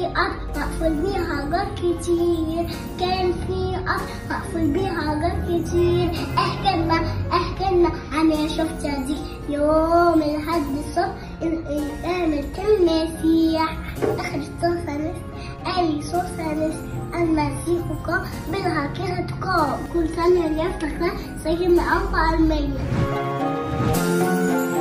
أرض مقفول بيها جار كتير، كان في أرض مقفول بيها جار كتير. احكي لنا عن يشوف دي يوم الحد الصبح الإنسان كالمسيح. آخر صوصة أي صوصة المسيح قام بالحقيقة قام. كل سنة يفتخر سيدنا أنفع المية.